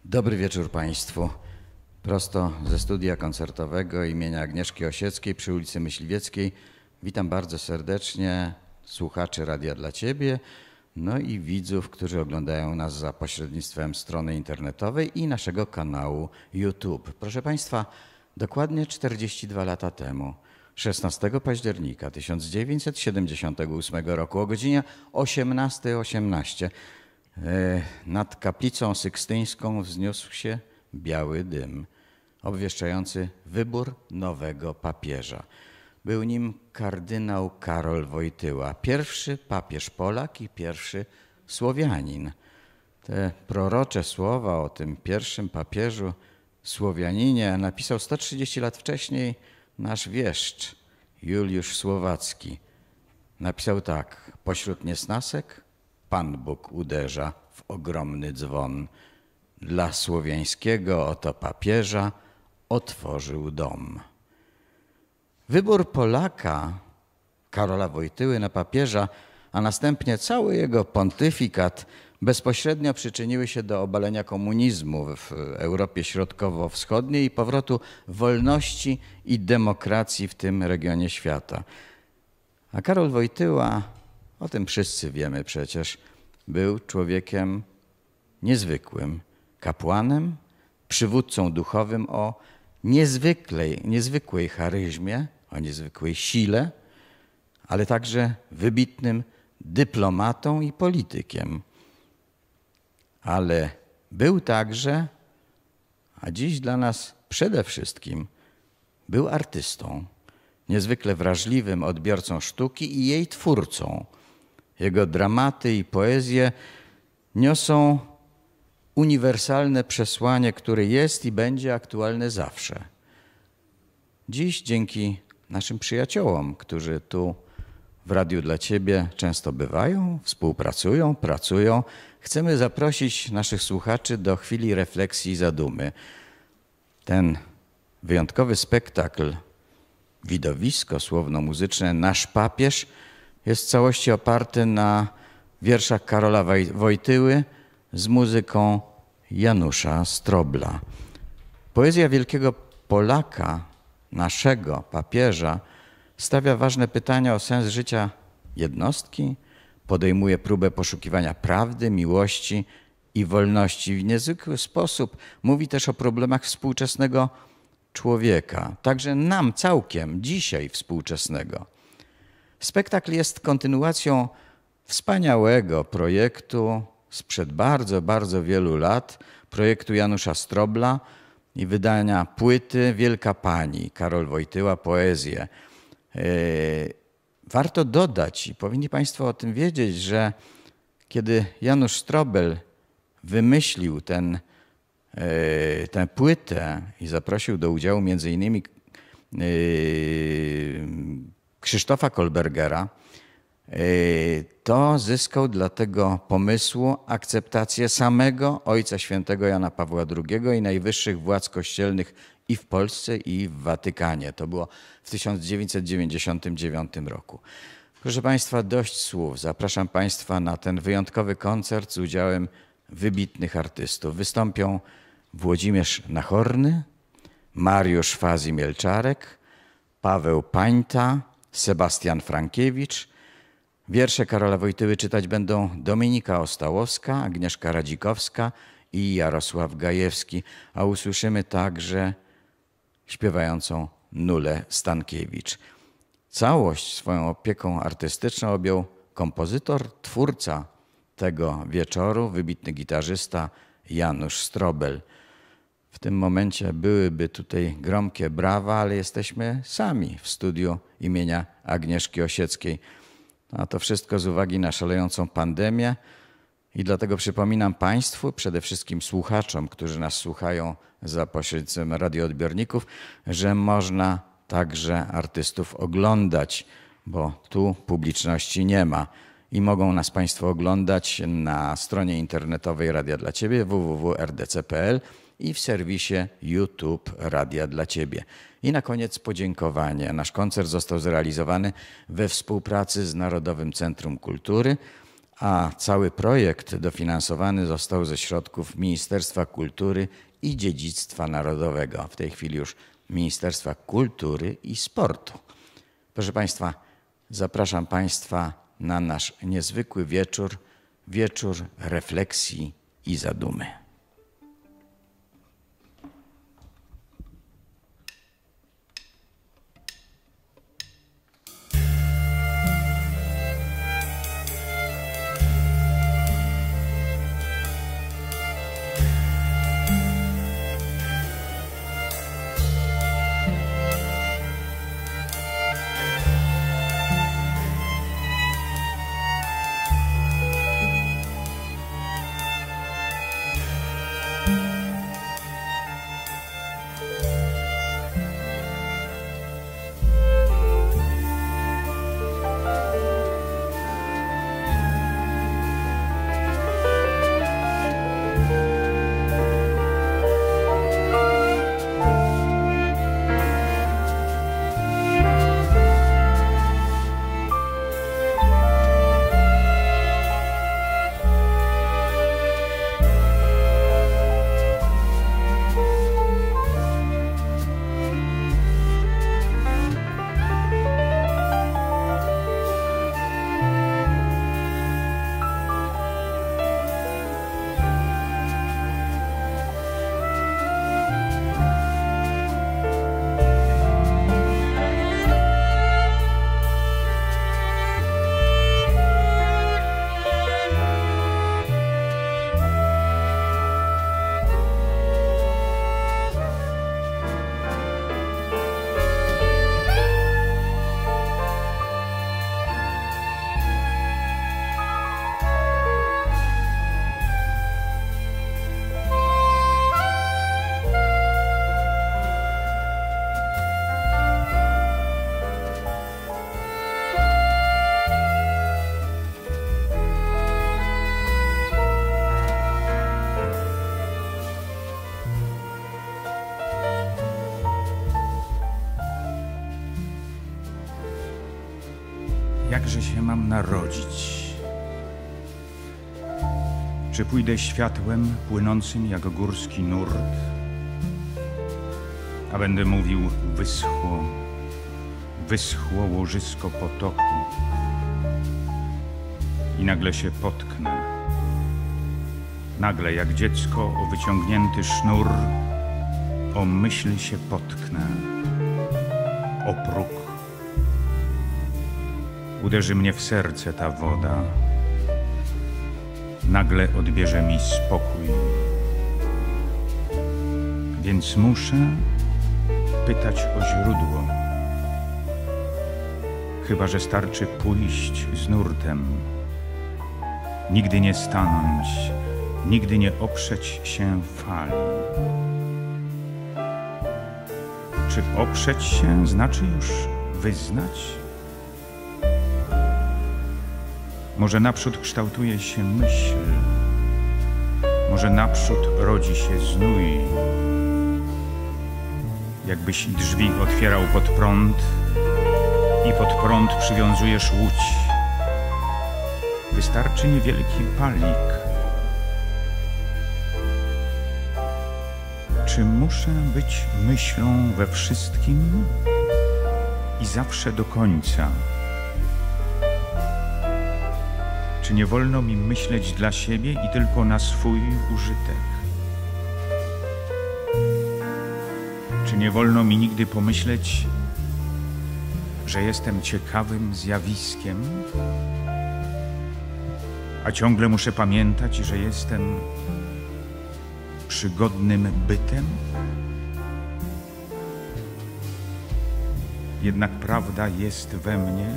Dobry wieczór Państwu. Prosto ze studia koncertowego imienia Agnieszki Osieckiej przy ulicy Myśliwieckiej. Witam bardzo serdecznie słuchaczy Radia dla Ciebie, no i widzów, którzy oglądają nas za pośrednictwem strony internetowej i naszego kanału YouTube. Proszę Państwa, dokładnie 42 lata temu, 16 października 1978 roku o godzinie 18:18 nad kaplicą sykstyńską wzniósł się biały dym, obwieszczający wybór nowego papieża. Był nim kardynał Karol Wojtyła, pierwszy papież Polak i pierwszy Słowianin. Te prorocze słowa o tym pierwszym papieżu Słowianinie napisał 130 lat wcześniej nasz wieszcz Juliusz Słowacki. Napisał tak: pośród niesnasek Pan Bóg uderza w ogromny dzwon. Dla słowiańskiego oto papieża otworzył dom. Wybór Polaka, Karola Wojtyły, na papieża, a następnie cały jego pontyfikat bezpośrednio przyczyniły się do obalenia komunizmu w Europie Środkowo-Wschodniej i powrotu wolności i demokracji w tym regionie świata. A Karol Wojtyła, o tym wszyscy wiemy przecież, był człowiekiem niezwykłym, kapłanem, przywódcą duchowym o niezwykłej charyzmie, o niezwykłej sile, ale także wybitnym dyplomatą i politykiem. Ale był także, a dziś dla nas przede wszystkim, był artystą, niezwykle wrażliwym odbiorcą sztuki i jej twórcą. Jego dramaty i poezje niosą uniwersalne przesłanie, które jest i będzie aktualne zawsze. Dziś dzięki naszym przyjaciołom, którzy tu w Radiu dla Ciebie często bywają, współpracują, pracują, chcemy zaprosić naszych słuchaczy do chwili refleksji i zadumy. Ten wyjątkowy spektakl, widowisko słowno-muzyczne Nasz Papież jest w całości oparty na wierszach Karola Wojtyły z muzyką Janusza Strobla. Poezja wielkiego Polaka, naszego papieża, stawia ważne pytania o sens życia jednostki, podejmuje próbę poszukiwania prawdy, miłości i wolności. W niezwykły sposób mówi też o problemach współczesnego człowieka, także nam całkiem dzisiaj współczesnego. Spektakl jest kontynuacją wspaniałego projektu sprzed bardzo, bardzo wielu lat, projektu Janusza Strobla i wydania płyty Wielka Pani, Karol Wojtyła, poezję. Warto dodać i powinni Państwo o tym wiedzieć, że kiedy Janusz Strobel wymyślił tę płytę i zaprosił do udziału między innymi Krzysztofa Kolbergera, to zyskał dla tego pomysłu akceptację samego Ojca Świętego Jana Pawła II i najwyższych władz kościelnych i w Polsce, i w Watykanie. To było w 1999 roku. Proszę Państwa, dość słów. Zapraszam Państwa na ten wyjątkowy koncert z udziałem wybitnych artystów. Wystąpią Włodzimierz Nachorny, Mariusz Fazi-Mielczarek, Paweł Pańta, Sebastian Frankiewicz. Wiersze Karola Wojtyły czytać będą Dominika Ostałowska, Agnieszka Radzikowska i Jarosław Gajewski, a usłyszymy także śpiewającą Nulę Stankiewicz. Całość swoją opieką artystyczną objął kompozytor, twórca tego wieczoru, wybitny gitarzysta Janusz Strobel. W tym momencie byłyby tutaj gromkie brawa, ale jesteśmy sami w studiu imienia Agnieszki Osieckiej. A to wszystko z uwagi na szalejącą pandemię i dlatego przypominam Państwu, przede wszystkim słuchaczom, którzy nas słuchają za pośrednictwem radioodbiorników, że można także artystów oglądać, bo tu publiczności nie ma. I mogą nas Państwo oglądać na stronie internetowej Radia dla Ciebie www.rdc.pl i w serwisie YouTube Radia dla Ciebie. I na koniec podziękowanie. Nasz koncert został zrealizowany we współpracy z Narodowym Centrum Kultury, a cały projekt dofinansowany został ze środków Ministerstwa Kultury i Dziedzictwa Narodowego. W tej chwili już Ministerstwa Kultury i Sportu. Proszę Państwa, zapraszam Państwa na nasz niezwykły wieczór, wieczór refleksji i zadumy. Jakże się mam narodzić? Czy pójdę światłem płynącym jak górski nurt, a będę mówił wyschło, wyschło łożysko potoku i nagle się potknę, nagle jak dziecko o wyciągnięty sznur, o myśl się potknę, o próg. Uderzy mnie w serce ta woda, nagle odbierze mi spokój. Więc muszę pytać o źródło, chyba że starczy pójść z nurtem, nigdy nie stanąć, nigdy nie oprzeć się fali. Czy oprzeć się znaczy już wyznać? Może naprzód kształtuje się myśl, może naprzód rodzi się znój. Jakbyś drzwi otwierał pod prąd i pod prąd przywiązujesz łódź. Wystarczy niewielki palik. Czy muszę być myślą we wszystkim i zawsze do końca? Czy nie wolno mi myśleć dla siebie i tylko na swój użytek? Czy nie wolno mi nigdy pomyśleć, że jestem ciekawym zjawiskiem, a ciągle muszę pamiętać, że jestem przygodnym bytem? Jednak prawda jest we mnie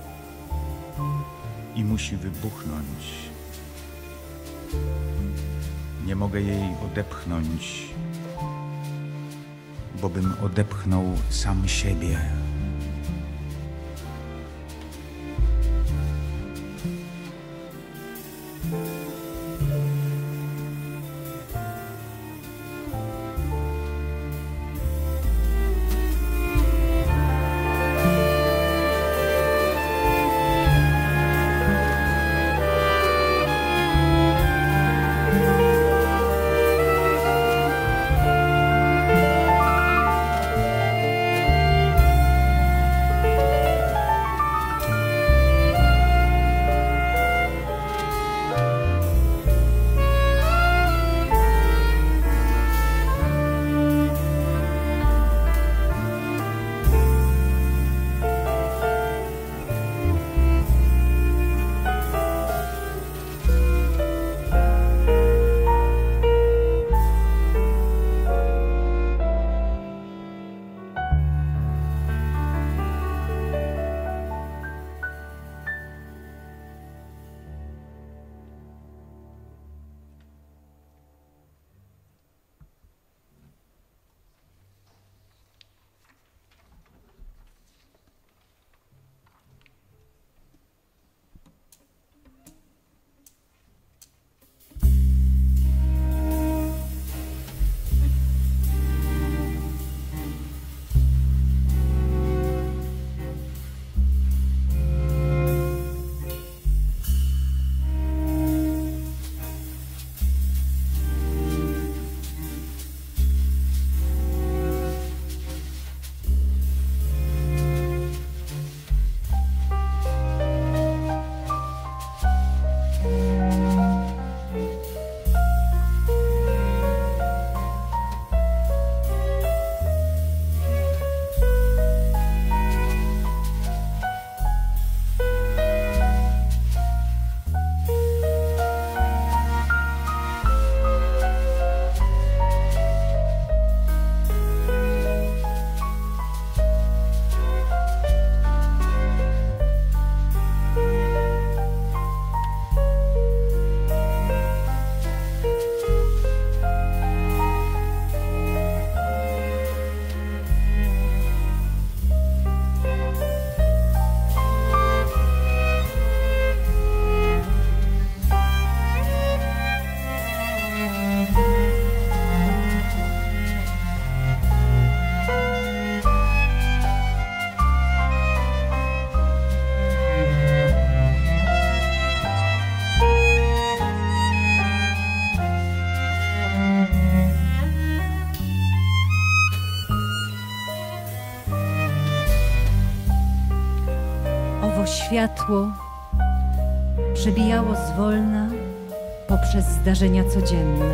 i musi wybuchnąć. Nie mogę jej odepchnąć, bo bym odepchnął sam siebie. światło przebijało zwolna poprzez zdarzenia codzienne,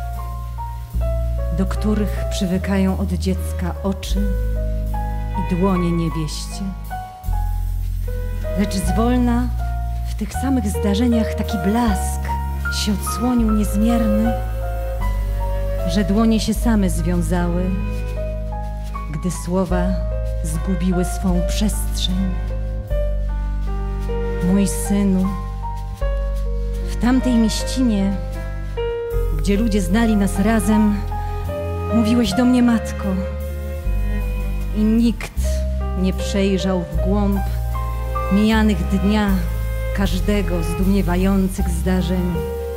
do których przywykają od dziecka oczy i dłonie niewieście. Lecz zwolna w tych samych zdarzeniach taki blask się odsłonił niezmierny, że dłonie się same związały, gdy słowa zgubiły swą przestrzeń. Mój synu, w tamtej mieścinie, gdzie ludzie znali nas razem, mówiłeś do mnie, matko, i nikt nie przejrzał w głąb mijanych dnia każdego zdumiewających zdarzeń.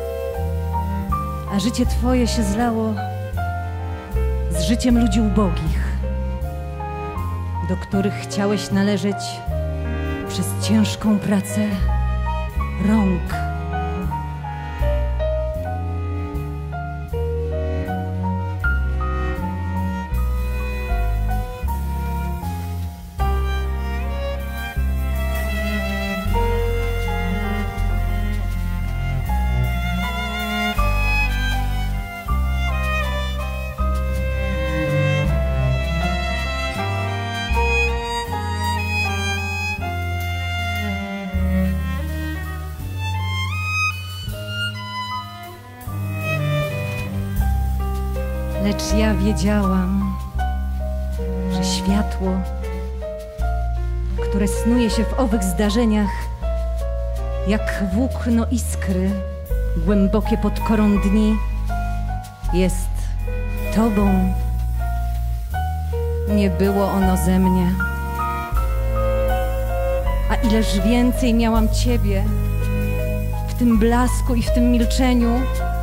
A życie Twoje się zlało z życiem ludzi ubogich, do których chciałeś należeć przez ciężką pracę rąk. Lecz ja wiedziałam, że światło, które snuje się w owych zdarzeniach, jak włókno iskry głębokie pod korą dni, jest Tobą. Nie było ono ze mnie. A ileż więcej miałam Ciebie w tym blasku i w tym milczeniu,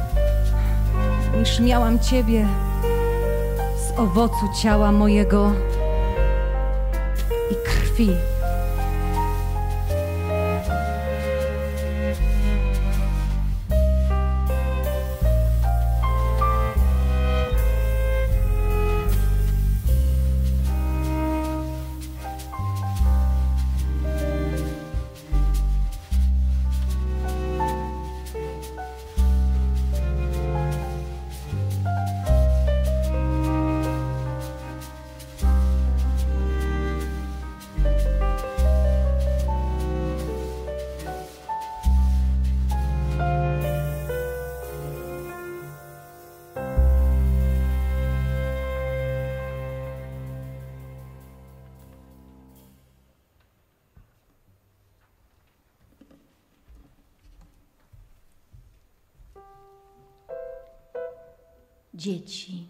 niż miałam Ciebie z owocu ciała mojego i krwi. Dzieci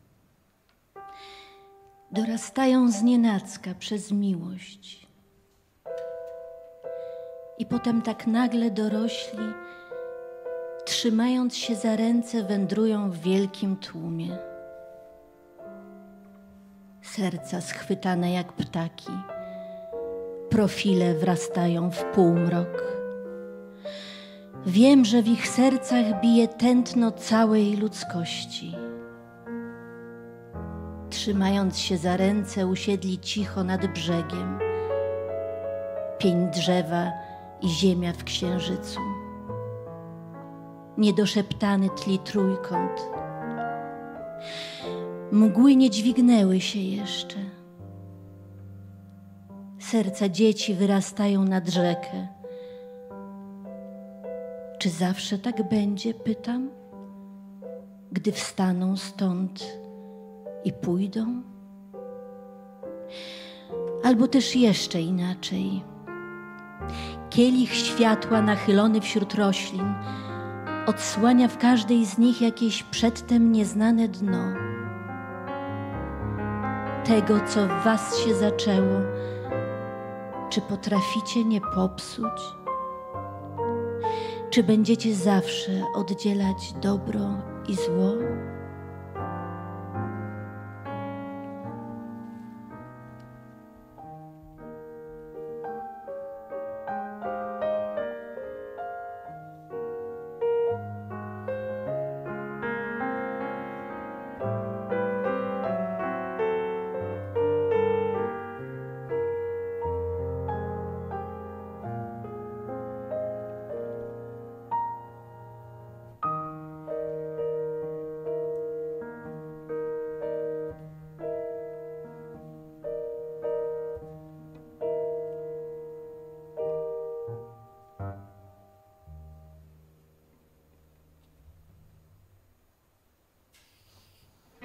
dorastają znienacka przez miłość i potem tak nagle dorośli, trzymając się za ręce, wędrują w wielkim tłumie. Serca schwytane jak ptaki, profile wrastają w półmrok. Wiem, że w ich sercach bije tętno całej ludzkości. Trzymając się za ręce, usiedli cicho nad brzegiem. Pień drzewa i ziemia w księżycu. Niedoszeptany tli trójkąt. Mgły nie dźwignęły się jeszcze. Serca dzieci wyrastają nad rzekę. Czy zawsze tak będzie, pytam, gdy wstaną stąd i pójdą? Albo też jeszcze inaczej. Kielich światła nachylony wśród roślin odsłania w każdej z nich jakieś przedtem nieznane dno. Tego, co w was się zaczęło, czy potraficie nie popsuć? Czy będziecie zawsze oddzielać dobro i zło?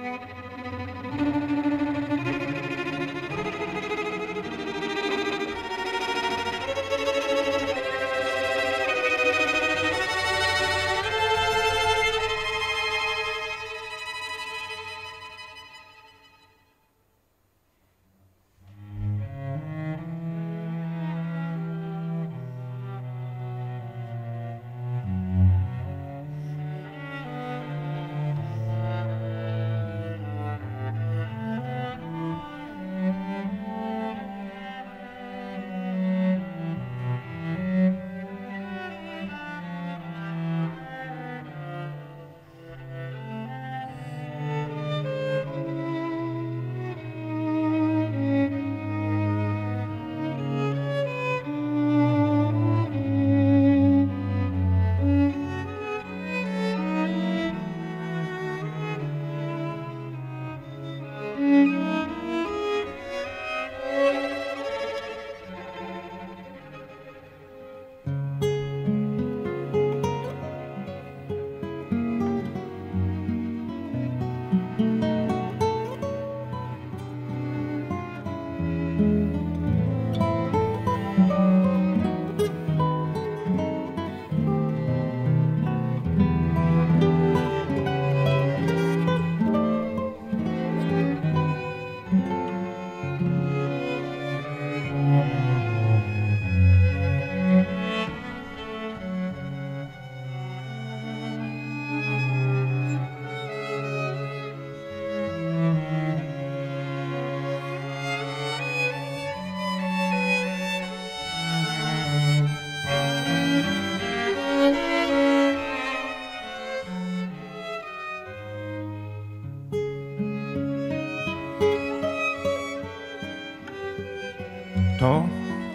To,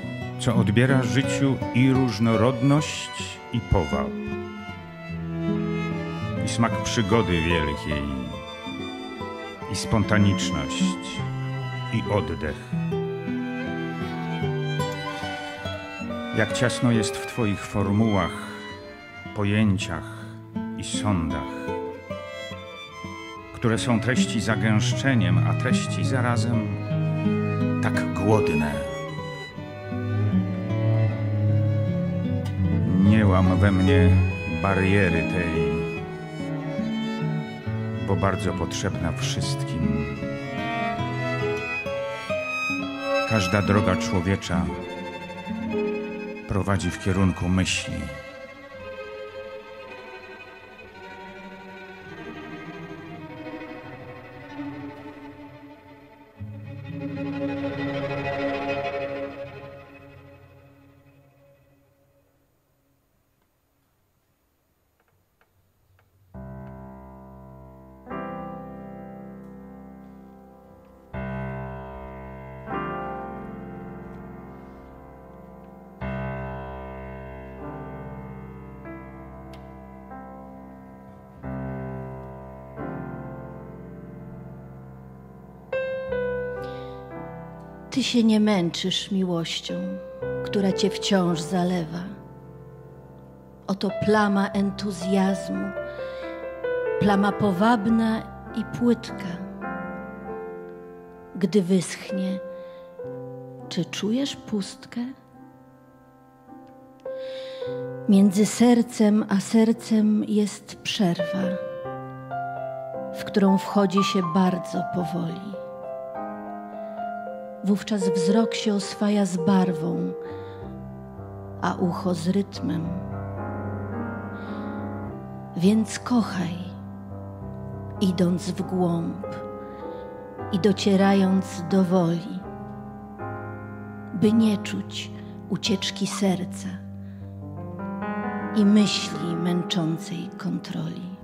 co odbiera życiu i różnorodność, i powab, i smak przygody wielkiej, i spontaniczność, i oddech. Jak ciasno jest w Twoich formułach, pojęciach i sądach, które są treści zagęszczeniem, a treści zarazem tak głodne. Nie łam we mnie bariery tej, bo bardzo potrzebna wszystkim. Każda droga człowiecza prowadzi w kierunku myśli. Ty się nie męczysz miłością, która cię wciąż zalewa. Oto plama entuzjazmu, plama powabna i płytka. Gdy wyschnie, czy czujesz pustkę? Między sercem a sercem jest przerwa, w którą wchodzi się bardzo powoli. Wówczas wzrok się oswaja z barwą, a ucho z rytmem. Więc kochaj, idąc w głąb i docierając do woli, by nie czuć ucieczki serca i myśli męczącej kontroli.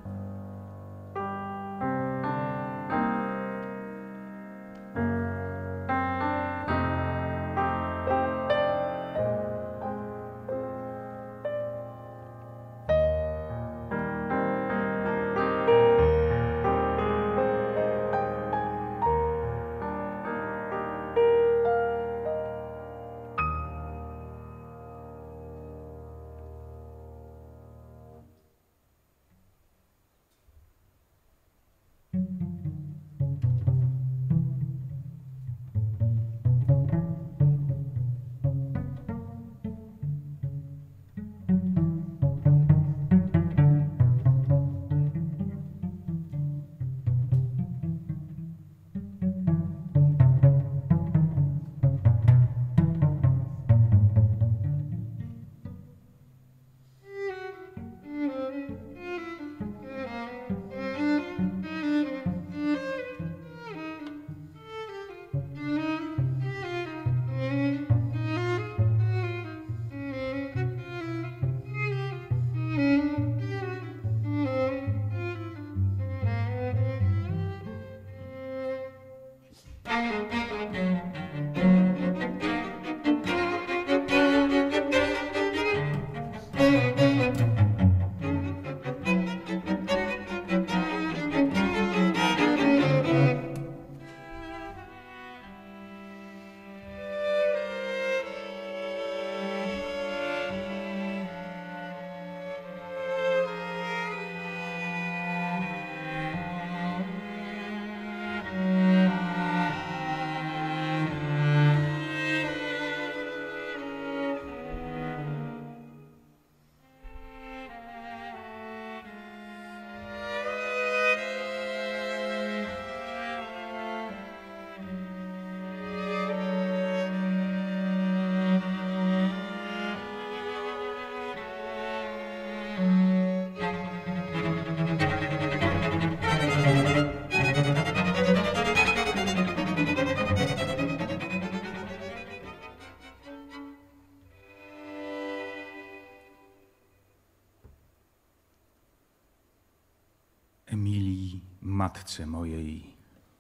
matce mojej.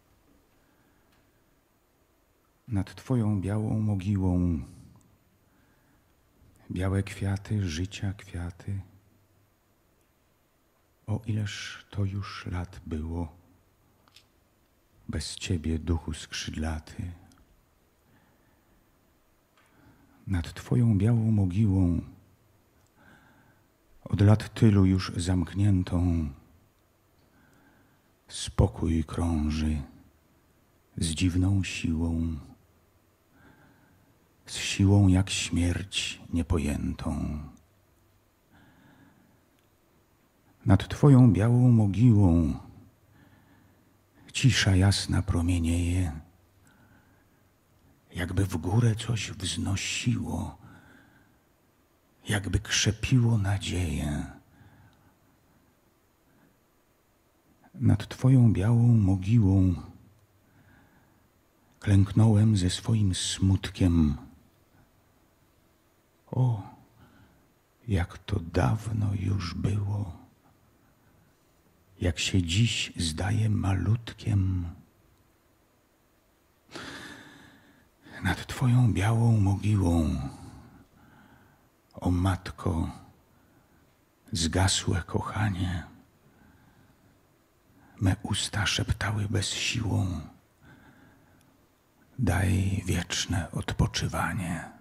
Nad Twoją białą mogiłą białe kwiaty, życia kwiaty. O ileż to już lat było bez Ciebie, duchu skrzydlaty. Nad Twoją białą mogiłą, od lat tylu już zamkniętą, spokój krąży z dziwną siłą, z siłą jak śmierć niepojętą. Nad Twoją białą mogiłą cisza jasna promienieje, jakby w górę coś wznosiło, jakby krzepiło nadzieję. Nad Twoją białą mogiłą klęknąłem ze swoim smutkiem. O, jak to dawno już było, jak się dziś zdaje malutkiem. Nad Twoją białą mogiłą, o matko, zgasłe kochanie, me usta szeptały bez siłą, daj wieczne odpoczywanie.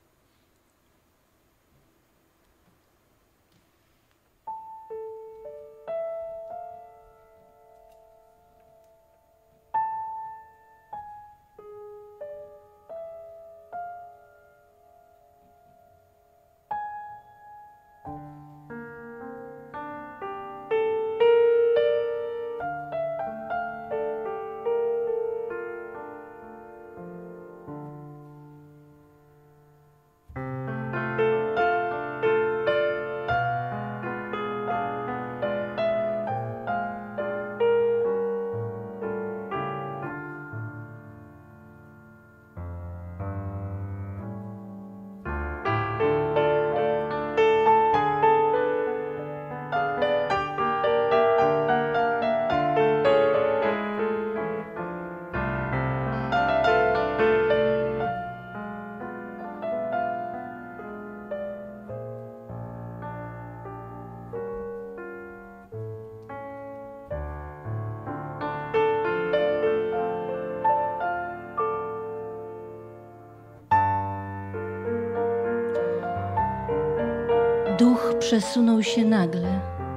Duch przesunął się nagle,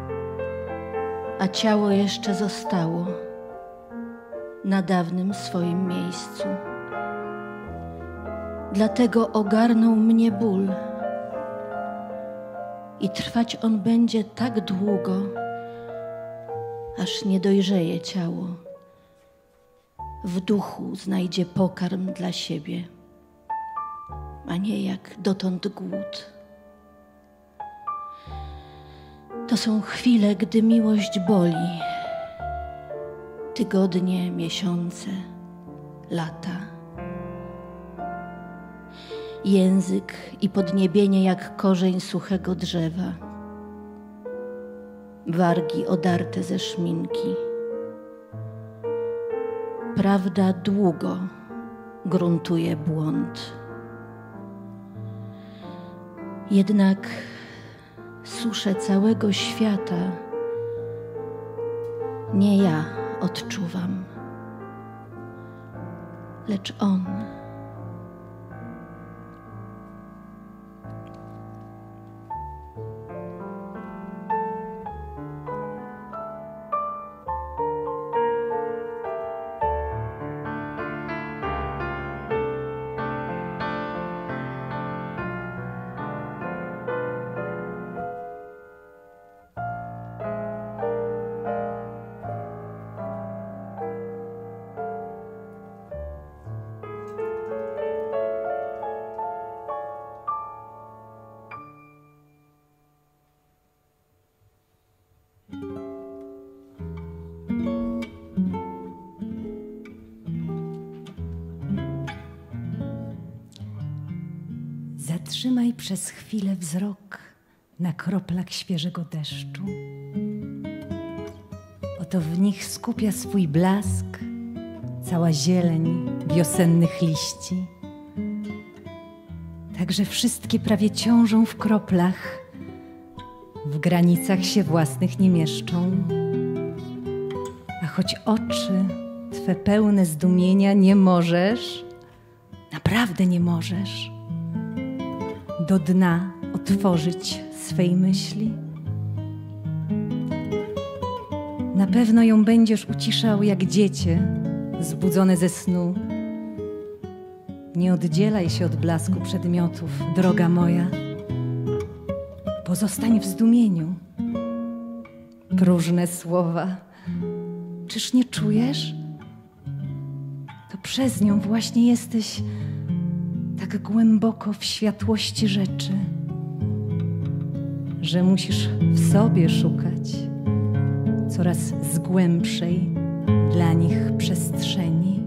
a ciało jeszcze zostało na dawnym swoim miejscu. Dlatego ogarnął mnie ból i trwać on będzie tak długo, aż nie dojrzeje ciało. W duchu znajdzie pokarm dla siebie, a nie jak dotąd głód. To są chwile, gdy miłość boli, tygodnie, miesiące, lata. Język i podniebienie jak korzeń suchego drzewa, wargi odarte ze szminki. Prawda długo gruntuje błąd. Jednak suszę całego świata nie ja odczuwam, lecz on. Zatrzymaj przez chwilę wzrok na kroplach świeżego deszczu. Od to w nich skupia swój blask cała zieleń wiosennych liści. Także wszystkie prawie ciążą w kroplach, w granicach się własnych nie mieszczą. A choć oczy Twe pełne zdumienia nie możesz, naprawdę nie możesz, do dna otworzyć swej myśli. Na pewno ją będziesz uciszał jak dziecię zbudzone ze snu. Nie oddzielaj się od blasku przedmiotów, droga moja. Pozostań w zdumieniu. Próżne słowa, czyż nie czujesz? To przez nią właśnie jesteś tak głęboko w światłości rzeczy, że musisz w sobie szukać coraz z głębszej dla nich przestrzeni.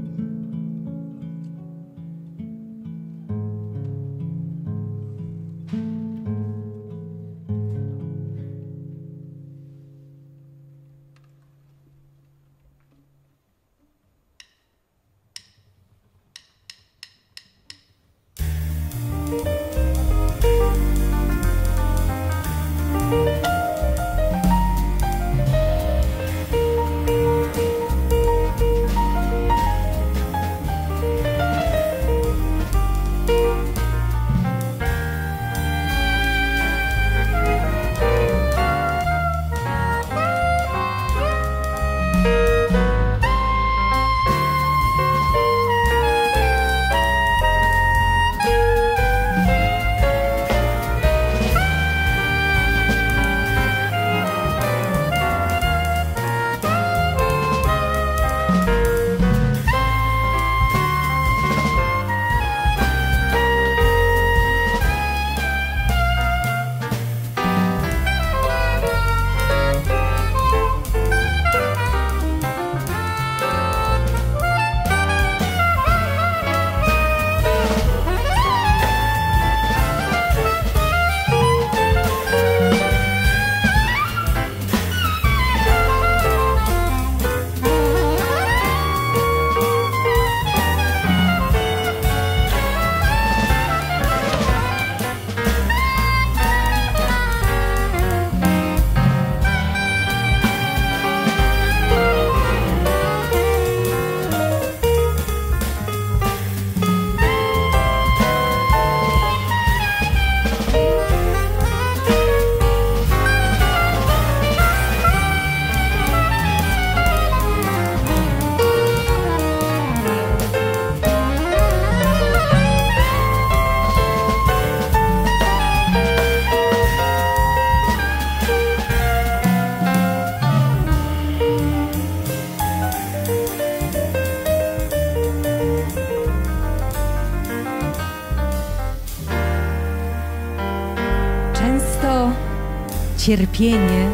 Cierpienie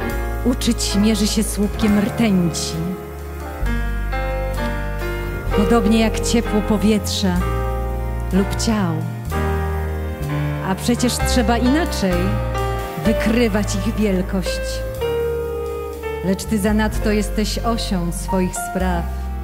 uczyć mierzy się słupkiem rtęci. Podobnie jak ciepło powietrza lub ciał. A przecież trzeba inaczej wykrywać ich wielkość. Lecz ty zanadto jesteś osią swoich spraw.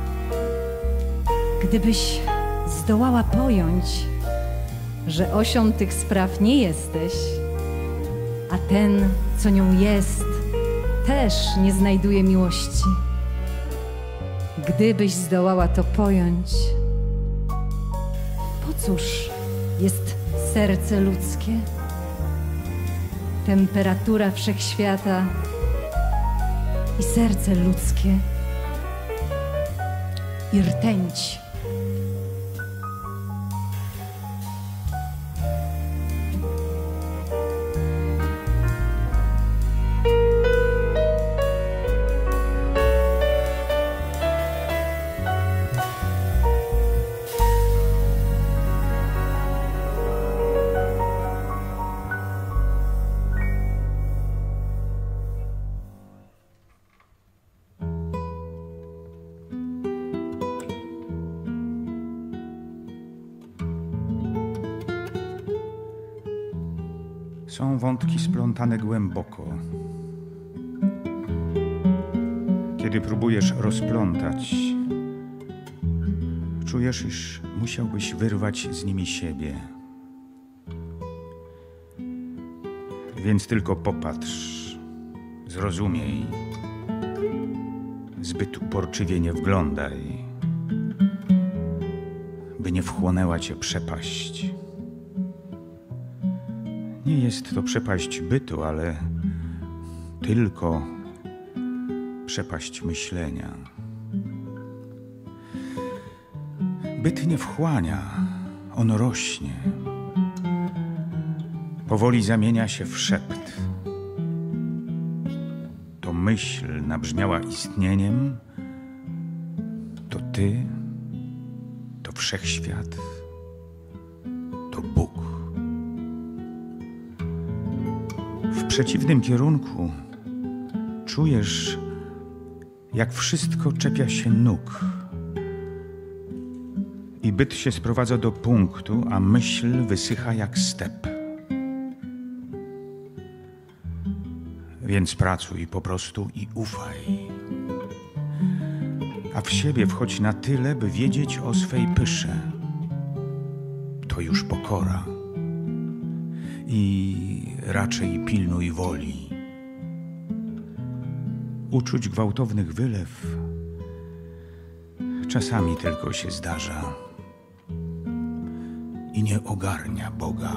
Gdybyś zdołała pojąć, że osią tych spraw nie jesteś, a ten, co nią jest, też nie znajduje miłości. Gdybyś zdołała to pojąć, po cóż jest serce ludzkie? Temperatura wszechświata i serce ludzkie i rtęć. Są wątki splątane głęboko. Kiedy próbujesz rozplątać, czujesz, iż musiałbyś wyrwać z nimi siebie. Więc tylko popatrz, zrozumiej, zbyt uporczywie nie wglądaj, by nie wchłonęła cię przepaść. Nie jest to przepaść bytu, ale tylko przepaść myślenia. Byt nie wchłania, on rośnie. Powoli zamienia się w szept. To myśl nabrzmiała istnieniem, to ty, to wszechświat, to Bóg. W przeciwnym kierunku czujesz, jak wszystko czepia się nóg i byt się sprowadza do punktu, a myśl wysycha jak step. Więc pracuj po prostu i ufaj. A w siebie wchodź na tyle, by wiedzieć o swej pysze. To już pokora. I raczej pilnuj woli. Uczuć gwałtownych wylew czasami tylko się zdarza i nie ogarnia Boga.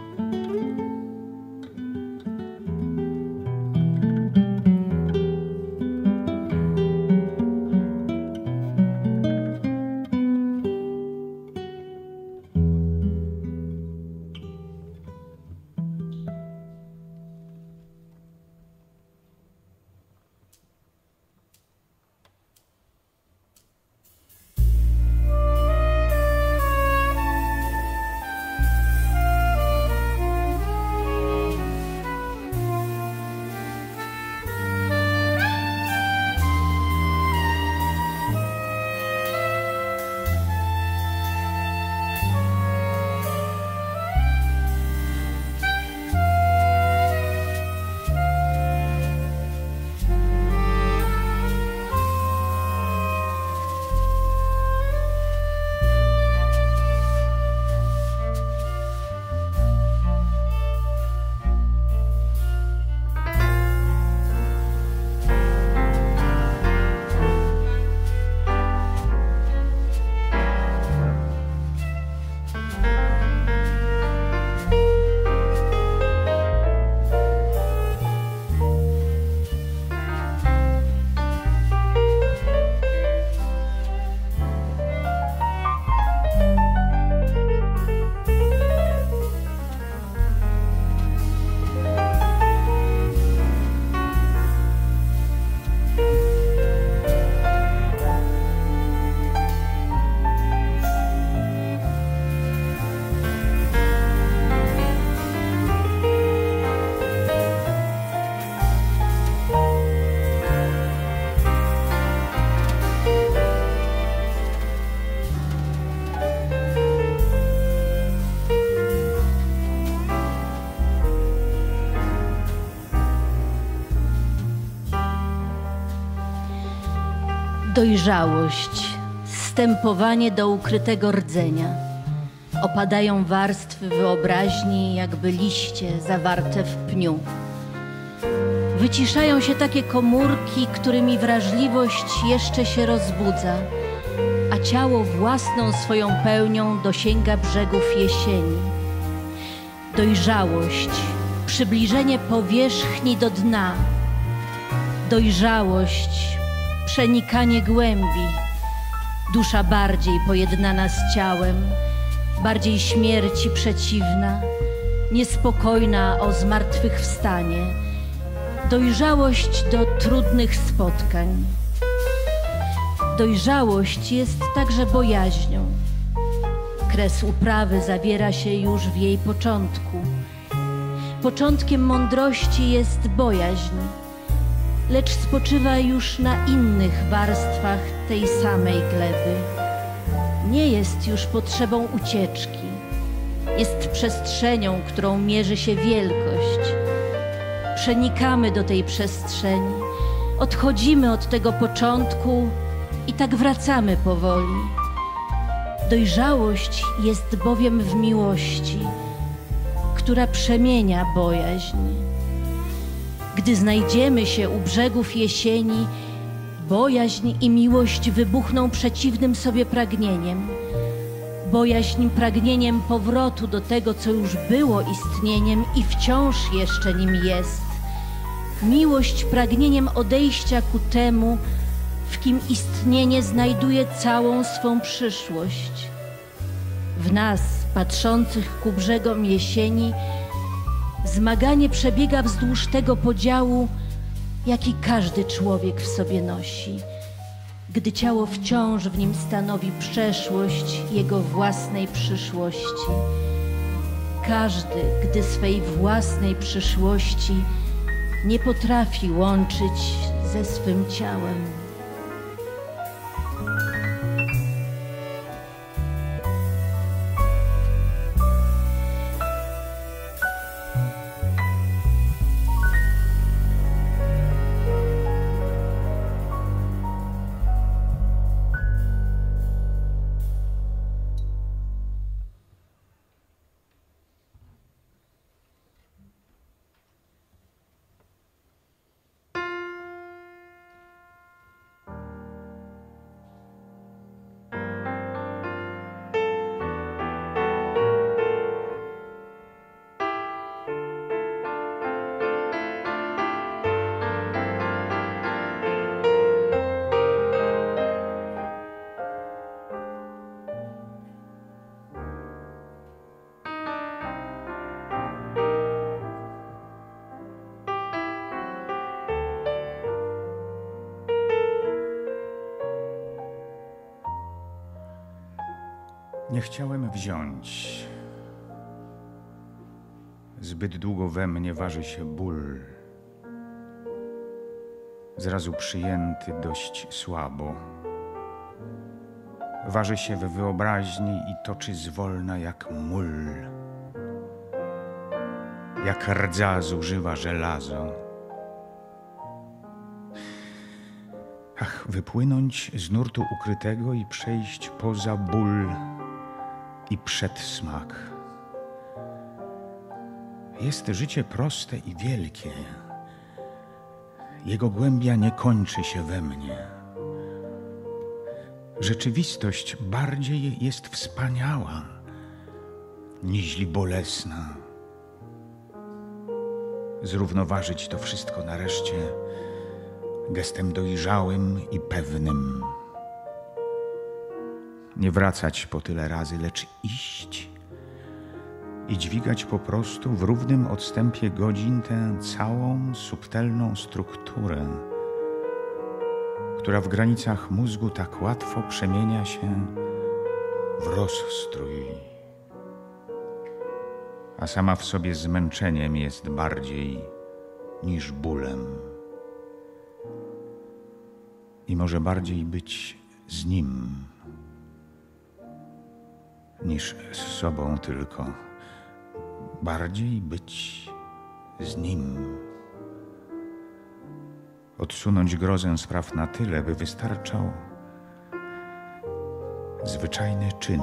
Dojrzałość, zstępowanie do ukrytego rdzenia. Opadają warstwy wyobraźni, jakby liście zawarte w pniu. Wyciszają się takie komórki, którymi wrażliwość jeszcze się rozbudza, a ciało własną swoją pełnią dosięga brzegów jesieni. Dojrzałość, przybliżenie powierzchni do dna. Dojrzałość, przenikanie głębi. Dusza bardziej pojednana z ciałem, bardziej śmierci przeciwna, niespokojna o zmartwychwstanie. Dojrzałość do trudnych spotkań. Dojrzałość jest także bojaźnią. Kres uprawy zawiera się już w jej początku. Początkiem mądrości jest bojaźń, lecz spoczywa już na innych warstwach tej samej gleby. Nie jest już potrzebą ucieczki. Jest przestrzenią, którą mierzy się wielkość. Przenikamy do tej przestrzeni, Odchodzimy od tego początku i tak wracamy powoli. Dojrzałość jest bowiem w miłości, która przemienia bojaźń. Gdy znajdziemy się u brzegów jesieni, bojaźń i miłość wybuchną przeciwnym sobie pragnieniem. Bojaźń pragnieniem powrotu do tego, co już było istnieniem i wciąż jeszcze nim jest. Miłość pragnieniem odejścia ku temu, w kim istnienie znajduje całą swą przyszłość. W nas, patrzących ku brzegom jesieni, zmaganie przebiega wzdłuż tego podziału, jaki każdy człowiek w sobie nosi, gdy ciało wciąż w nim stanowi przeszłość jego własnej przyszłości. Każdy, gdy swej własnej przyszłości nie potrafi łączyć ze swym ciałem. Nie chciałem wziąć. Zbyt długo we mnie waży się ból. Zrazu przyjęty dość słabo. Waży się we wyobraźni i toczy zwolna jak mól. Jak rdza zużywa żelazo. Ach, wypłynąć z nurtu ukrytego i przejść poza ból i przedsmak. Jest życie proste i wielkie. Jego głębia nie kończy się we mnie. Rzeczywistość bardziej jest wspaniała, niźli bolesna. Zrównoważyć to wszystko nareszcie gestem dojrzałym i pewnym. Nie wracać po tyle razy, lecz iść i dźwigać po prostu w równym odstępie godzin tę całą subtelną strukturę, która w granicach mózgu tak łatwo przemienia się w rozstrój, a sama w sobie zmęczeniem jest bardziej niż bólem. I może bardziej być z nim niż z sobą tylko. Bardziej być z nim. Odsunąć grozę spraw na tyle, by wystarczał zwyczajny czyn.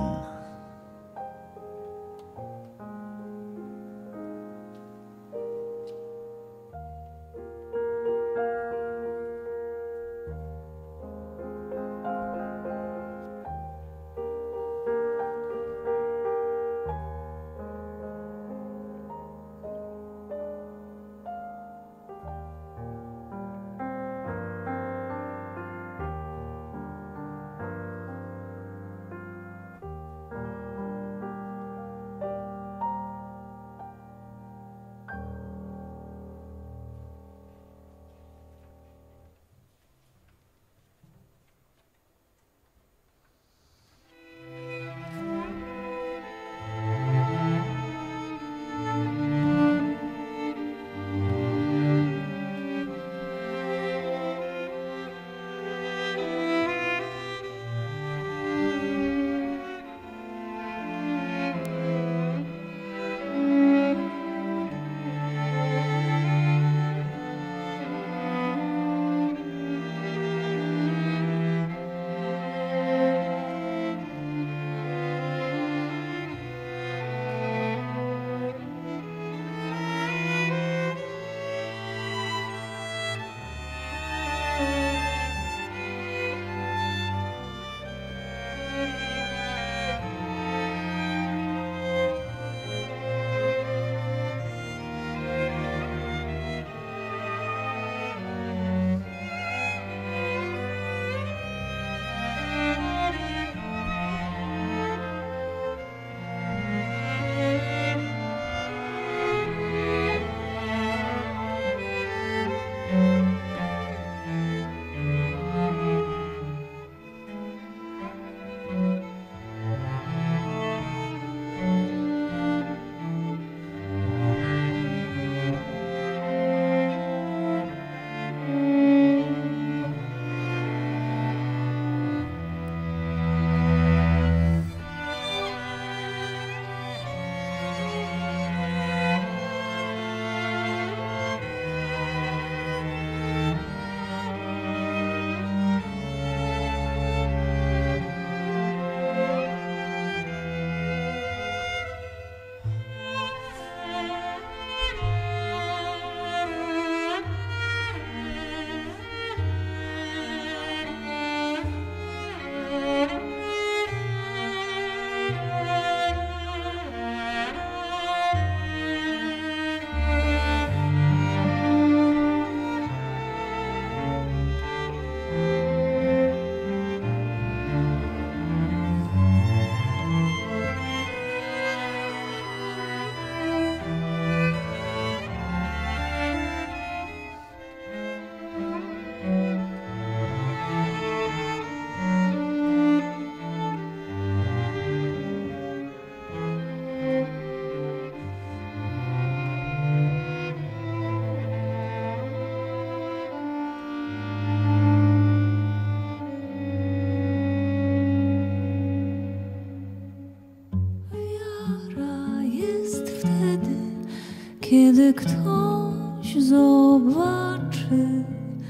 Kiedy ktoś zobaczy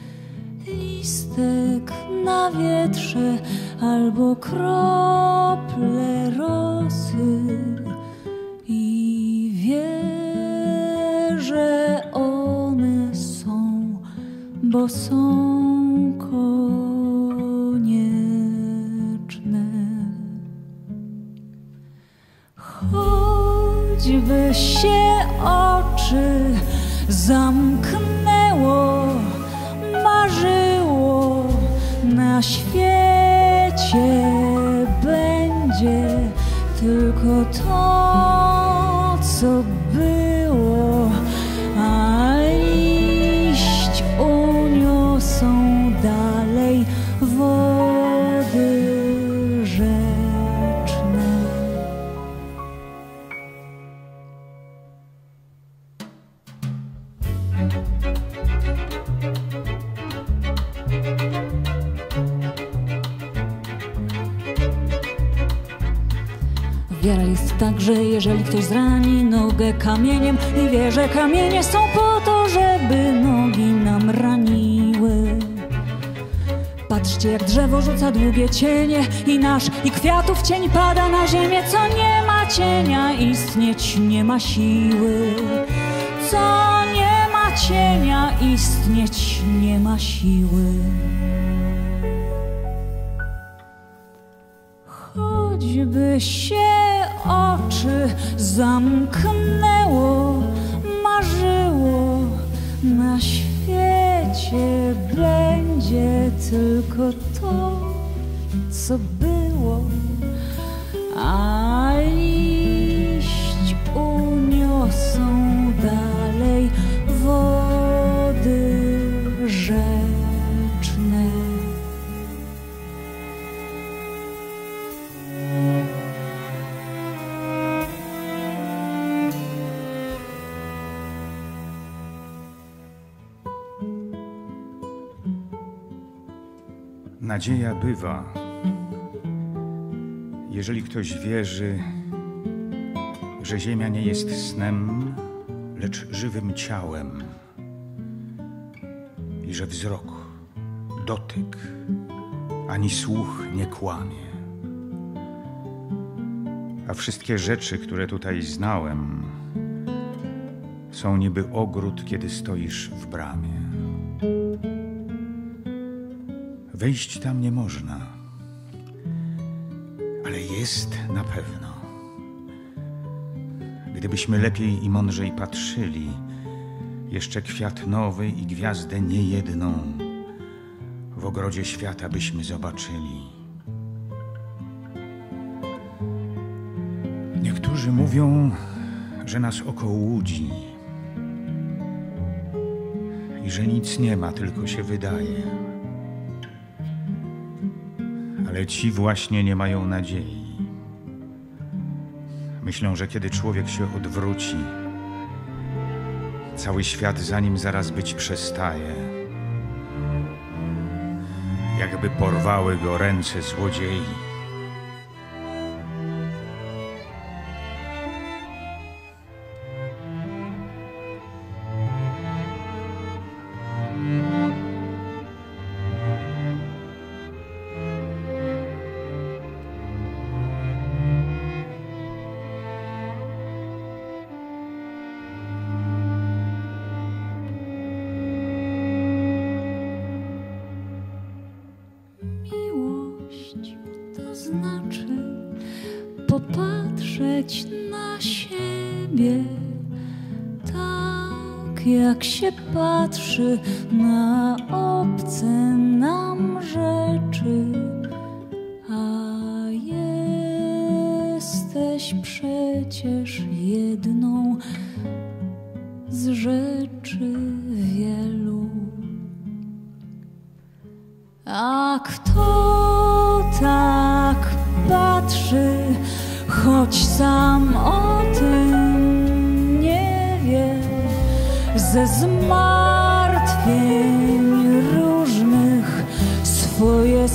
listek na wietrze albo krople rosy i wie, że one są, bo są konieczne. Choćby się oczy zamknęło, marzyło, na świecie będzie tylko to, co było, a iść uniosą dalej wody rzeczne. Wiara jest tak, że jeżeli ktoś zrani nogę kamieniem i wie, że kamienie są po to, żeby nogi nam raniły. Patrzcie, jak drzewo rzuca długie cienie i kwiatów cień pada na ziemię. Co nie ma cienia, istnieć nie ma siły. Co nie ma cienia, istnieć nie ma siły. Choćby się oczy zamknęło, marzyło, na świecie będzie tylko to, co było, a iść uniosą dalej wody rzeczne. Nadzieja bywa, jeżeli ktoś wierzy, że ziemia nie jest snem, lecz żywym ciałem i że wzrok, dotyk ani słuch nie kłamie. A wszystkie rzeczy, które tutaj znałem, są niby ogród, kiedy stoisz w bramie. Wejść tam nie można, ale jest na pewno. Gdybyśmy lepiej i mądrzej patrzyli, jeszcze kwiat nowy i gwiazdę niejedną w ogrodzie świata byśmy zobaczyli. Niektórzy mówią, że nas oko łudzi i że nic nie ma, tylko się wydaje. Ale ci właśnie nie mają nadziei. Myślą, że kiedy człowiek się odwróci, cały świat za nim zaraz być przestaje. Jakby porwały go ręce złodziei. Popatrzeć na siebie tak, jak się patrzy na obce nam rzeczy, a jesteś przecież jedną z rzeczy wielu. A kto tak patrzy, choć sam o tym nie wie, ze zmartwień różnych swoje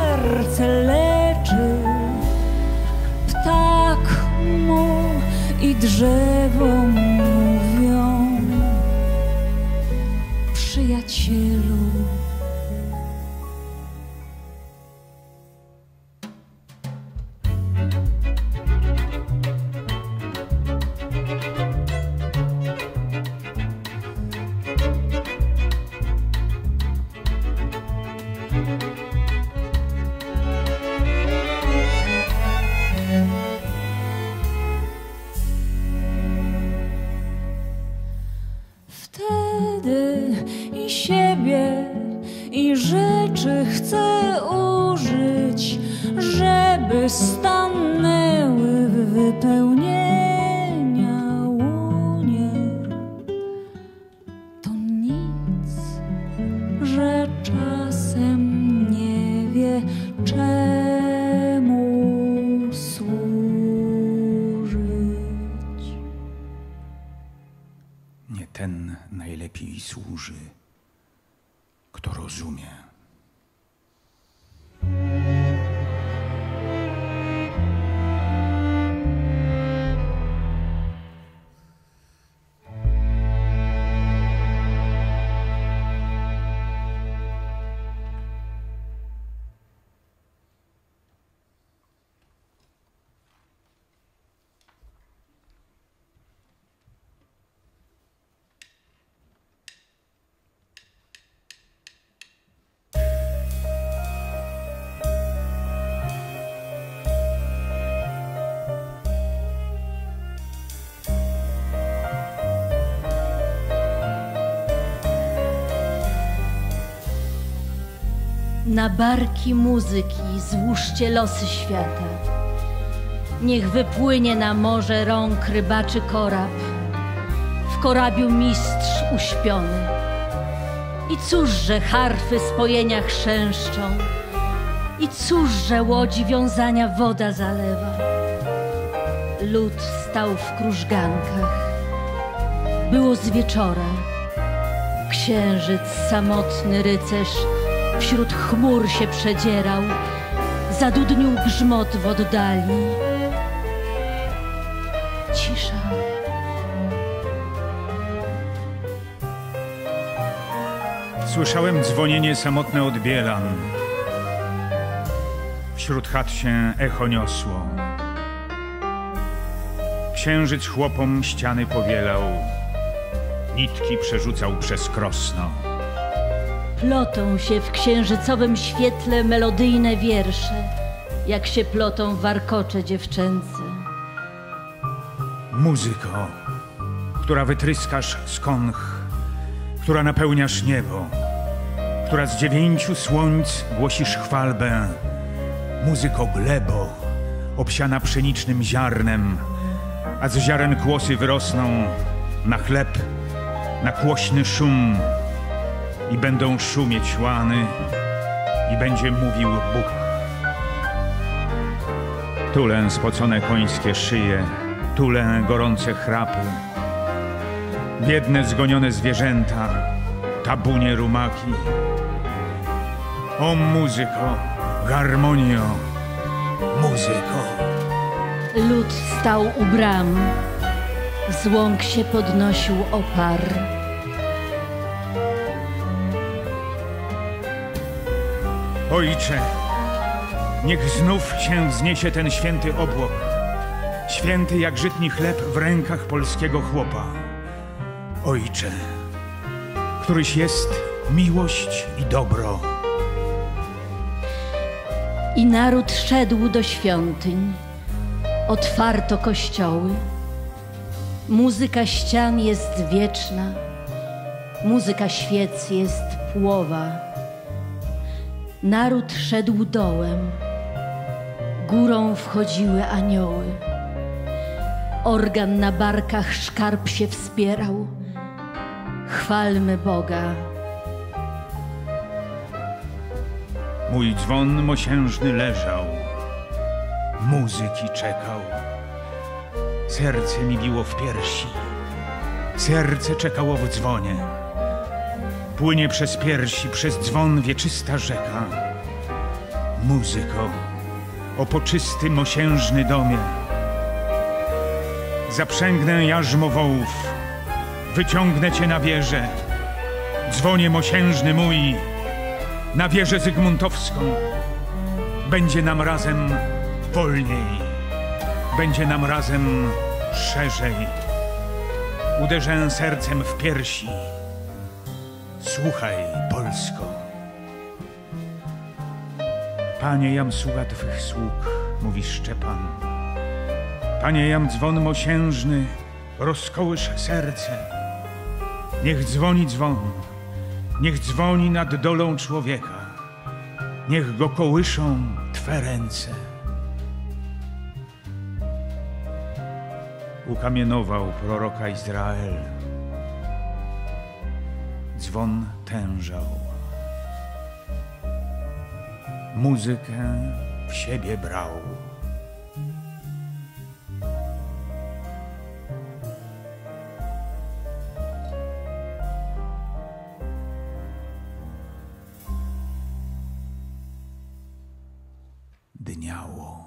serce leczy. Ptak mu i Drzewom mówią, przyjacielu. Wtedy i siebie, i rzeczy chcę użyć, żeby stanęły w wypełnienia łonie. To nic, że czasem nie wie, czemu służyć. Nie ten najlepiej służy, kto rozumie. Na barki muzyki złóżcie losy świata. Niech wypłynie na morze rąk rybaczy korab, w korabiu mistrz uśpiony. I cóż, że harfy spojenia chrzęszczą, i cóż, że łodzi wiązania woda zalewa. Lud stał w krużgankach. Było z wieczora. Księżyc, samotny rycerz, wśród chmur się przedzierał, zadudnił grzmot w oddali. Cisza. Słyszałem dzwonienie samotne od bielan. Wśród chat się echo niosło. Księżyc chłopom ściany powielał, nitki przerzucał przez krosno. Plotą się w księżycowym świetle melodyjne wiersze, jak się plotą warkocze dziewczęce. Muzyko, która wytryskasz z konch, która napełniasz niebo, która z 9 słońc głosisz chwalbę. Muzyko glebo, obsiana pszenicznym ziarnem, a z ziaren kłosy wyrosną na chleb, na głośny szum i będą szumieć łany i będzie mówił Bóg. Tulę spocone końskie szyje, tulę gorące chrapy, biedne zgonione zwierzęta, tabunie rumaki. O muzyko, harmonio, muzyko. Lud stał u bram, z łąk się podnosił opar. Ojcze, niech znów się wzniesie ten święty obłok, święty jak żytni chleb w rękach polskiego chłopa. Ojcze, któryś jest miłość i dobro. I naród szedł do świątyń, otwarto kościoły. Muzyka ścian jest wieczna, muzyka świec jest płowa. Naród szedł dołem, górą wchodziły anioły. Organ na barkach szkarb się wspierał. Chwalmy Boga. Mój dzwon mosiężny leżał, muzyki czekał. Serce mi biło w piersi, serce czekało w dzwonie. Płynie przez piersi, przez dzwon wieczysta rzeka. Muzyko, o poczysty mosiężny domie. Zaprzęgnę jarzmo wołów, wyciągnę cię na wieżę. Dzwonie mosiężny mój, na wieżę zygmuntowską. Będzie nam razem wolniej, będzie nam razem szerzej. Uderzę sercem w piersi. Słuchaj, Polsko. Panie, jam sługa Twych sług, mówi Szczepan. Panie, jam dzwon mosiężny, rozkołysz serce. Niech dzwoni dzwon, niech dzwoni nad dolą człowieka. Niech go kołyszą Twe ręce. Ukamienował proroka Izrael. Dzwon tężał. Muzykę w siebie brał. Dniało.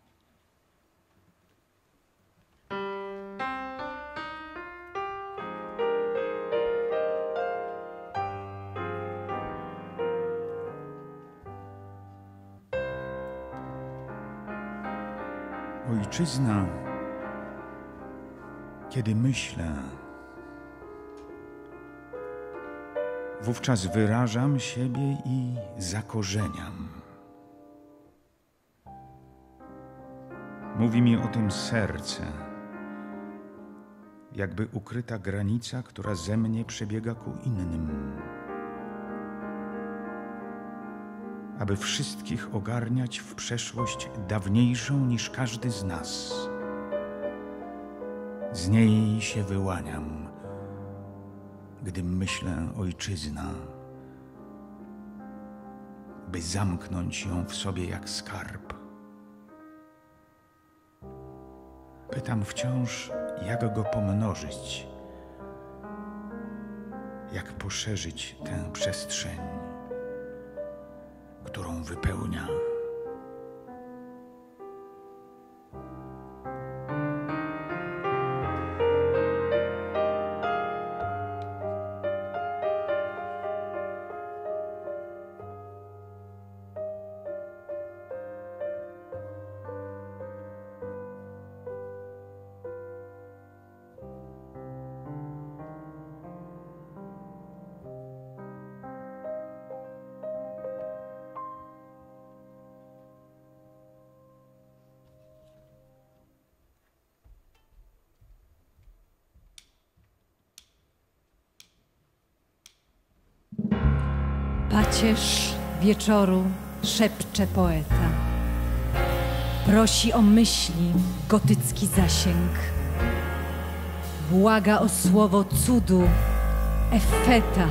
Ojczyzna, kiedy myślę, wówczas wyrażam siebie i zakorzeniam. Mówi mi o tym serce, jakby ukryta granica, która ze mnie przebiega ku innym. Aby wszystkich ogarniać w przeszłość dawniejszą niż każdy z nas. Z niej się wyłaniam, gdy myślę ojczyzna, by zamknąć ją w sobie jak skarb. Pytam wciąż, jak go pomnożyć, jak poszerzyć tę przestrzeń, którą wypełnia. Pacierz wieczoru szepcze poeta. Prosi o myśli gotycki zasięg. Błaga o słowo cudu, effeta,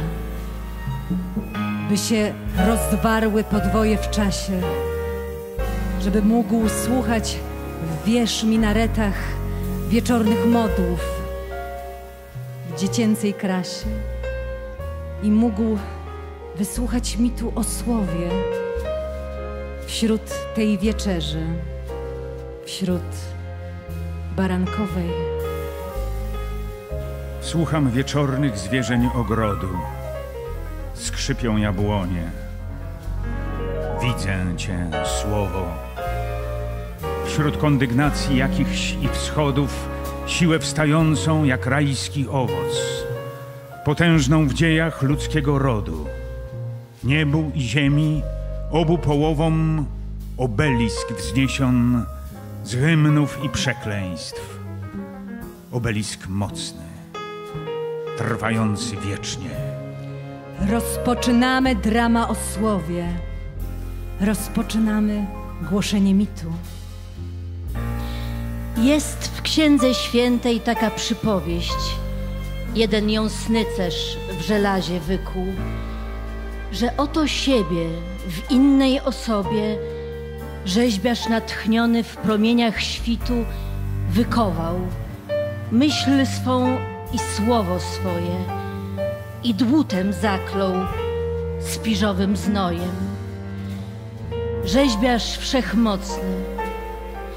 by się rozwarły podwoje w czasie, żeby mógł słuchać w wież minaretach wieczornych modłów w dziecięcej krasie i mógł wysłuchać mitu o słowie wśród tej wieczerzy, wśród barankowej. Słucham wieczornych zwierzeń ogrodu. Skrzypią jabłonie. Widzę Cię, słowo. Wśród kondygnacji jakichś i wschodów siłę wstającą jak rajski owoc. Potężną w dziejach ludzkiego rodu. Niebu i ziemi, obu połowom obelisk wzniesion z hymnów i przekleństw. Obelisk mocny, trwający wiecznie. Rozpoczynamy drama o słowie. Rozpoczynamy głoszenie mitu. Jest w Księdze Świętej taka przypowieść, jeden ją snycerz w żelazie wykuł, że oto siebie w innej osobie rzeźbiarz natchniony w promieniach świtu wykował myśl swą i słowo swoje i dłutem zaklął spiżowym znojem. Rzeźbiarz wszechmocny,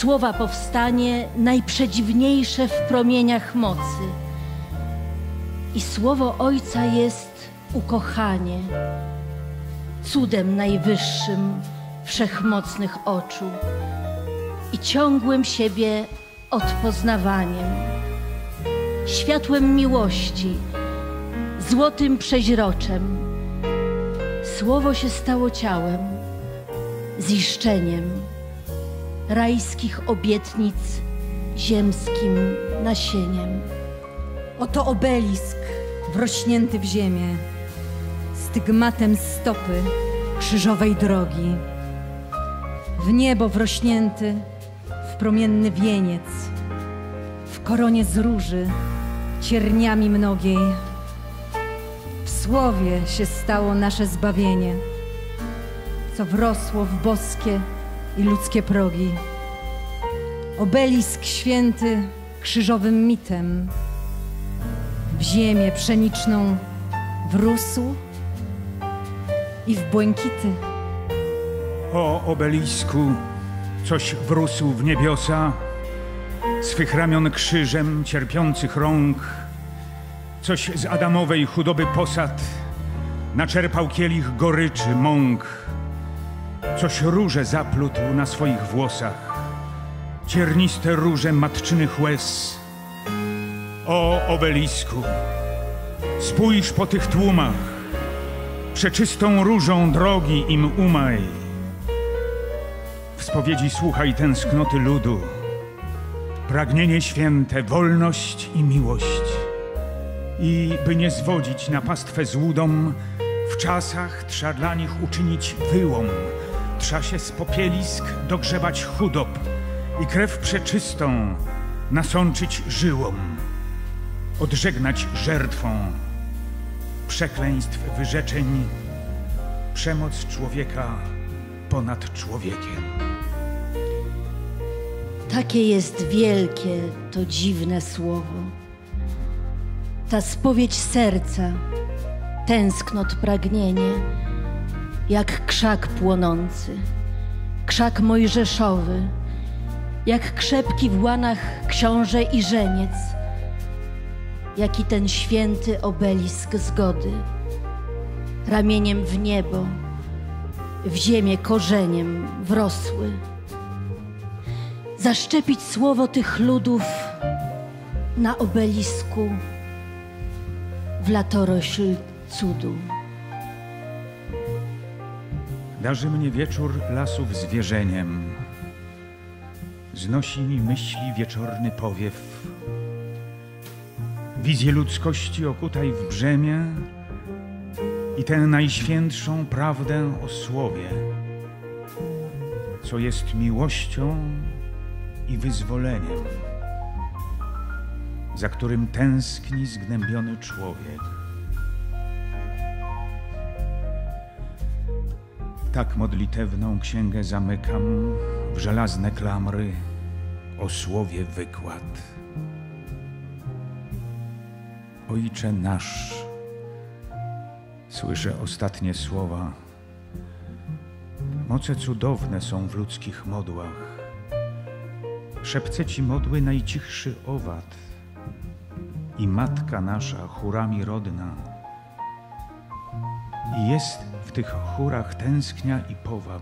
słowa powstanie najprzedziwniejsze w promieniach mocy. I słowo Ojca jest ukochanie, cudem najwyższym wszechmocnych oczu i ciągłym siebie odpoznawaniem, światłem miłości, złotym przeźroczem. Słowo się stało ciałem, ziszczeniem rajskich obietnic, ziemskim nasieniem. Oto obelisk wrośnięty w ziemię, stygmatem stopy krzyżowej drogi. W niebo wrośnięty w promienny wieniec, w koronie z róży cierniami mnogiej. W słowie się stało nasze zbawienie, co wrosło w boskie i ludzkie progi. Obelisk święty krzyżowym mitem w ziemię pszeniczną wrósł i w błękity. O obelisku, coś wrósł w niebiosa, swych ramion krzyżem cierpiących rąk, coś z Adamowej chudoby posad naczerpał kielich goryczy mąk, coś róże zaplótł na swoich włosach, cierniste róże matczynych łez. O obelisku, spójrz po tych tłumach, przeczystą różą drogi im umaj. W spowiedzi słuchaj tęsknoty ludu, pragnienie święte, wolność i miłość. I by nie zwodzić na pastwę złudom, w czasach trza dla nich uczynić wyłom. Trza się z popielisk dogrzebać chudob i krew przeczystą nasączyć żyłom. Odżegnać żertwą przekleństw wyrzeczeń, przemoc człowieka ponad człowiekiem. Takie jest wielkie to dziwne słowo. Ta spowiedź serca, tęsknot pragnienie, jak krzak płonący, krzak mojżeszowy, jak krzepki w łanach książę i żeniec, jaki ten święty obelisk zgody, ramieniem w niebo, w ziemię korzeniem wrosły. Zaszczepić słowo tych ludów na obelisku w latorośl cudu. Darzy mnie wieczór lasów zwierzeniem, znosi mi myśli wieczorny powiew. Wizję ludzkości okutaj w brzemię i tę najświętszą prawdę o słowie, co jest miłością i wyzwoleniem, za którym tęskni zgnębiony człowiek. Tak modlitewną księgę zamykam w żelazne klamry o słowie wykład. Ojcze nasz, słyszę ostatnie słowa. Moce cudowne są w ludzkich modłach. Szepce ci modły najcichszy owad i Matka nasza chórami rodna. I jest w tych chórach tęsknia i powab,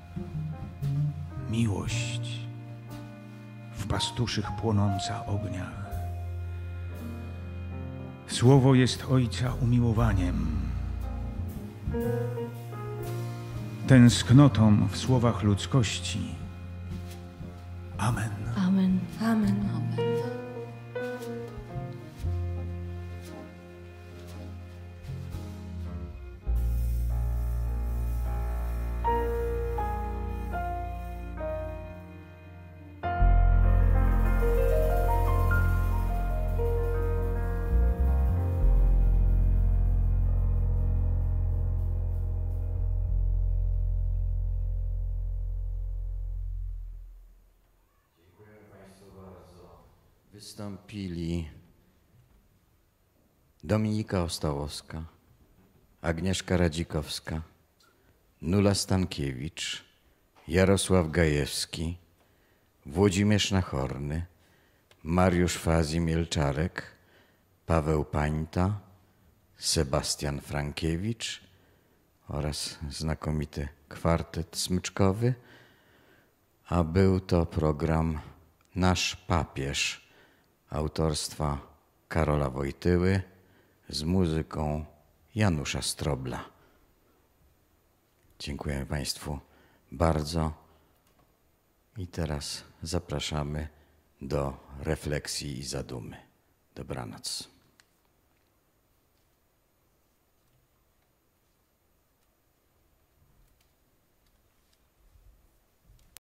miłość w pastuszych płonąca ogniach. Słowo jest Ojca umiłowaniem, tęsknotą w słowach ludzkości. Amen. Amen. Amen. Amen. Wystąpili Dominika Ostałowska, Agnieszka Włodzimierz Nachorny, Mariusz Fazi-Mielczarek, Paweł Pańta, Sebastian Frankiewicz oraz znakomity kwartet smyczkowy, a był to program Nasz Papież autorstwa Karola Wojtyły z muzyką Janusza Strobla. Dziękuję Państwu bardzo i teraz zapraszamy do refleksji i zadumy. Dobranoc.